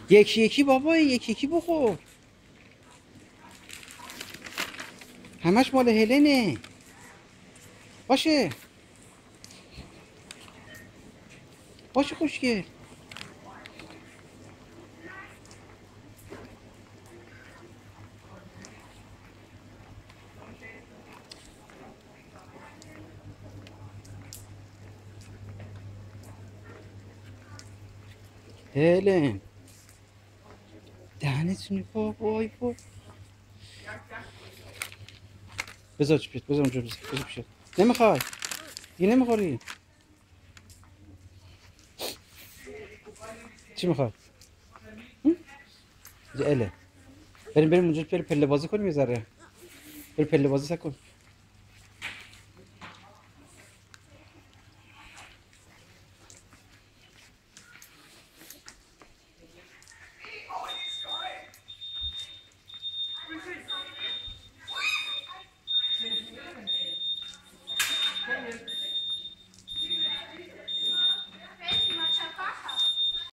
یکی یکی بابا، یکی یکی بخور. همش مال هلنه. باشه باشه خوشگل. هلن دهنتونی بابای بابا. بذار چی بذار اونجا بذار پیشت. نمیخوای؟ یه نمیخوری؟ چی میخوای؟ اله بریم اونجا، بریم پله بازی کنیم یه ذره. بریم پله بازی کن.